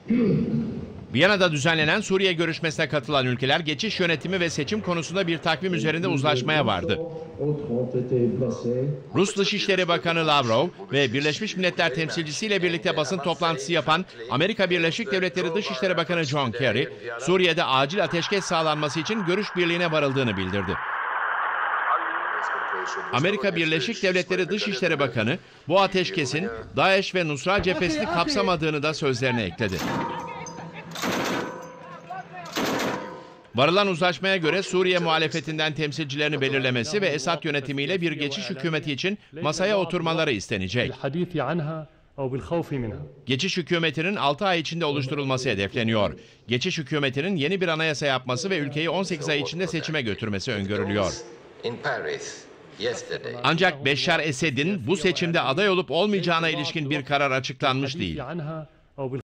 Viyana'da düzenlenen Suriye görüşmesine katılan ülkeler geçiş yönetimi ve seçim konusunda bir takvim üzerinde uzlaşmaya vardı. Rus Dışişleri Bakanı Lavrov ve Birleşmiş Milletler temsilcisiyle birlikte basın toplantısı yapan Amerika Birleşik Devletleri Dışişleri Bakanı John Kerry, Suriye'de acil ateşkes sağlanması için görüş birliğine varıldığını bildirdi. Amerika Birleşik Devletleri Dışişleri Bakanı, bu ateşkesin DAEŞ ve Nusra cephesini kapsamadığını da sözlerine ekledi. Varılan uzlaşmaya göre Suriye muhalefetinden temsilcilerini belirlemesi ve Esad yönetimiyle bir geçiş hükümeti için masaya oturmaları istenecek. Geçiş hükümetinin 6 ay içinde oluşturulması hedefleniyor. Geçiş hükümetinin yeni bir anayasa yapması ve ülkeyi 18 ay içinde seçime götürmesi öngörülüyor. Ancak Beşşar Esed'in bu seçimde aday olup olmayacağına ilişkin bir karar açıklanmış değil.